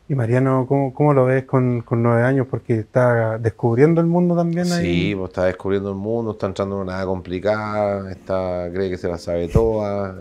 Y Mariano, ¿cómo lo ves con 9 años? Porque está descubriendo el mundo también Sí, ahí. pues está descubriendo el mundo, está entrando en una nada complicada, cree que se la sabe toda,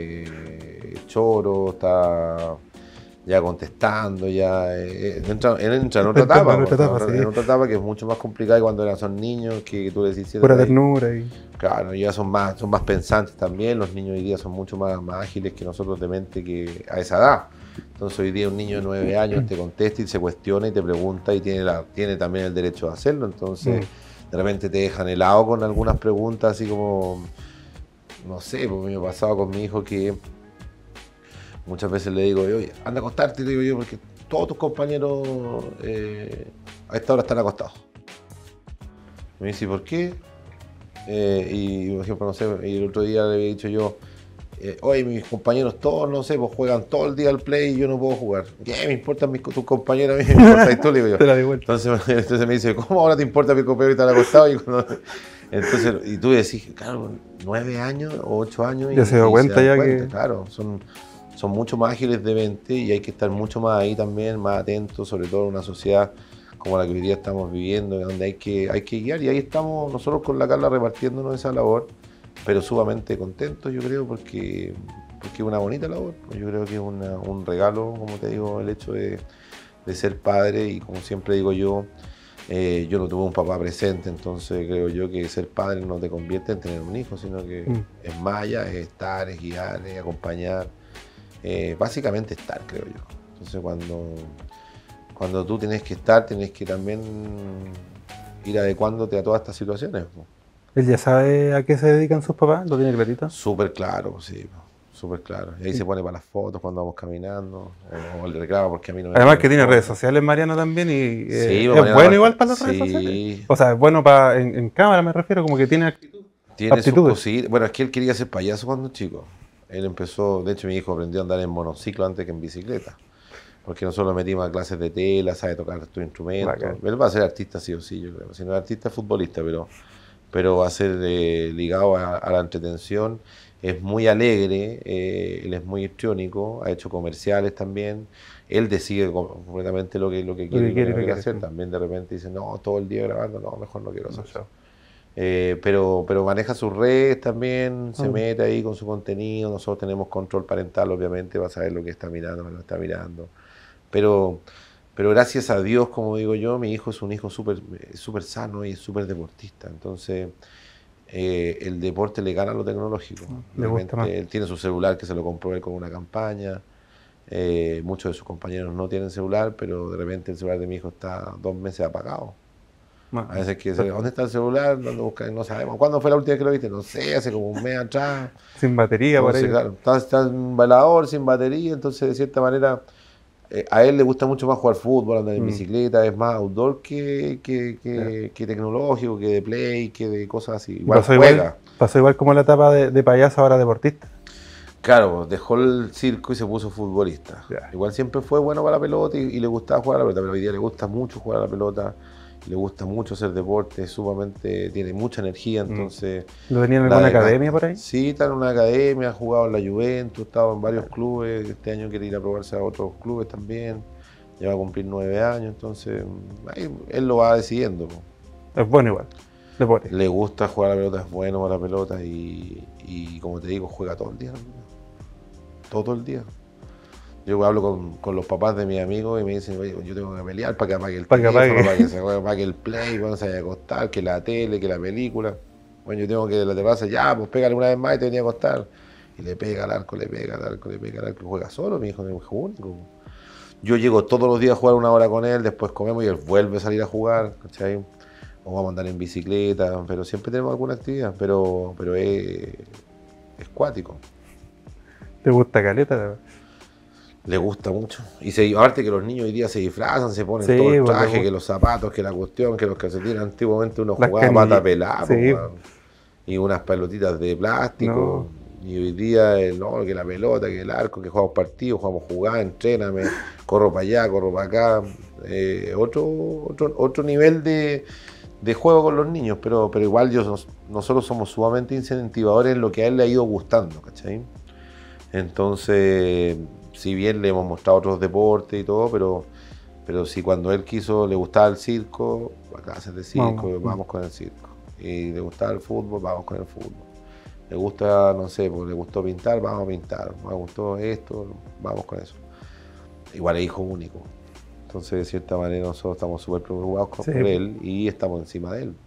choro, está ya contestando, él entra en Está otra entrando etapa, en pues, otra entra etapa, sí. en otra etapa que es mucho más complicada que cuando son niños, que tú le decís Pura siéntate ahí. ternura y... Claro, ya son más pensantes también, los niños hoy día son mucho más ágiles que nosotros de mente que a esa edad. Entonces hoy día un niño de 9 años te contesta y se cuestiona y te pregunta y tiene también el derecho de hacerlo. Entonces Mm. de repente te dejan helado con algunas preguntas así como, no sé, porque me ha pasado con mi hijo que muchas veces le digo, oye, anda a acostarte, le digo yo, porque todos tus compañeros a esta hora están acostados. Me dice, ¿por qué? Y por ejemplo, no sé, y el otro día le había dicho yo, oye, mis compañeros todos, no sé, pues juegan todo el día al play y yo no puedo jugar. ¿Qué me importan tus compañeros? A mí me importáis tú, le digo yo. Te la di vuelta. Entonces me dice, ¿cómo ahora te importa mi compañero y están acostados? Entonces, y tú decís, claro, 9 años o 8 años Ya se dio y se cuenta dan ya cuenta, que... claro, son mucho más ágiles de mente y hay que estar mucho más ahí también, más atentos, sobre todo en una sociedad como la que hoy día estamos viviendo, donde hay que guiar y ahí estamos nosotros con la Carla repartiéndonos esa labor, pero sumamente contentos yo creo porque es una bonita labor, yo creo que es un regalo, como te digo, el hecho de ser padre y como siempre digo yo no tuve un papá presente, entonces creo yo que ser padre no te convierte en tener un hijo, sino que Mm. es más allá, es estar, es guiar, es acompañar, básicamente estar, creo yo. Entonces cuando tú tienes que estar, tienes que también ir adecuándote a todas estas situaciones. Po. ¿Él ya sabe a qué se dedican sus papás? ¿Lo tiene clarito? Súper claro, sí, po, súper claro. Y ahí se pone para las fotos cuando vamos caminando, o le reclama porque a mí no me Además ponen que tiene redes fotos. sociales Mariano también y Sí, pues es Mariana bueno igual Marta, para las redes sociales. sí, O sea, es bueno para en cámara me refiero, como que tiene tiene sus aptitudes. cositas. Bueno, es que él quería ser payaso cuando chico. Él empezó, de hecho mi hijo aprendió a andar en monociclo antes que en bicicleta. Porque nosotros lo metimos a clases de tela, sabe tocar tu instrumento. Bacán. Él va a ser artista sí o sí, yo creo. Si no es artista, es futbolista, pero va a ser ligado a la entretención. Es muy alegre, él es muy histriónico, ha hecho comerciales también. Él decide completamente lo que Lo quiere que y lo quiere que y no lo quiere quiere. hacer. Sí. También de repente dice, no, todo el día grabando, no, mejor no quiero hacer No eso. sé. Pero maneja sus redes, se Mm. mete ahí con su contenido. Nosotros tenemos control parental, obviamente, va a saber lo que está mirando, lo que no está mirando. Pero, pero gracias a Dios, como digo yo, mi hijo es un hijo súper sano y súper deportista. Entonces, el deporte le gana a lo tecnológico. De Le gusta más. repente, él tiene su celular que se lo compró él con una campaña. Muchos de sus compañeros no tienen celular, pero de repente el celular de mi hijo está 2 meses apagado. A veces que se, ¿dónde está el celular? ¿Dónde buscar? No sabemos. ¿Cuándo fue la última vez que lo viste? No sé, hace como un mes atrás. Sin batería por Entonces, ahí. claro, está en velador, sin batería, entonces de cierta manera a él le gusta mucho más jugar fútbol, andar en Mm. bicicleta, es más outdoor Ya. que tecnológico, que de play, que de cosas así. Y Igual juega. pasó igual como la etapa de payaso ahora deportista. Claro, dejó el circo y se puso futbolista. Ya. Igual siempre fue bueno para la pelota y le gustaba jugar a la pelota, pero hoy día le gusta mucho jugar a la pelota, le gusta mucho hacer deporte, sumamente, tiene mucha energía, Mm. entonces ¿Lo tenía en la alguna academia desgasta. por ahí? Sí, está en una academia, ha jugado en la Juventus, ha estado en varios clubes, este año quiere ir a probarse a otros clubes también, ya va a cumplir 9 años, entonces ahí él lo va decidiendo. Po. Es bueno igual. Deporte. Le gusta jugar a la pelota, es bueno para la pelota y como te digo, juega todo el día. Todo el día. Yo hablo con los papás de mis amigos y me dicen, oye, yo tengo que pelear para que apague el Para que teléfono, apague. para que se apague el play, cuando se vaya a acostar, que la tele, que la película. Bueno, yo tengo que de la terraza, ya, pues pégale una vez más y te venía a acostar. Y le pega al arco, le pega al arco, le pega al arco. Juega solo, mi hijo no es hijo único. Yo llego todos los días a jugar 1 hora con él, después comemos y él vuelve a salir a jugar, ¿cachai? O vamos a andar en bicicleta, pero siempre tenemos alguna actividad, pero es cuático. ¿Te gusta caleta? Le gusta mucho. Y aparte que los niños hoy día se disfrazan, se ponen todo Sí, el pues le traje, que gusta. los zapatos, que la cuestión, que los calcetines. Antiguamente uno Las jugaba pata canillas. pelada, po, Sí, weón. Y unas pelotitas de plástico. no. Y hoy día, no, que la pelota, que el arco, que jugamos partidos, jugamos jugar, entréname, corro para allá, corro para acá. Otro nivel de juego con los niños, pero igual nosotros somos sumamente incentivadores en lo que a él le ha ido gustando, ¿cachai? Entonces, si bien le hemos mostrado otros deportes y todo, pero si cuando él quiso, le gustaba el circo, a clases de circo, vamos con el circo. Y le gustaba el fútbol, vamos con el fútbol. Le gusta, no sé, pues le gustó pintar, vamos a pintar. Me gustó esto, vamos con eso. Igual es hijo único. Entonces, de cierta manera, nosotros estamos súper preocupados por él y estamos encima de él.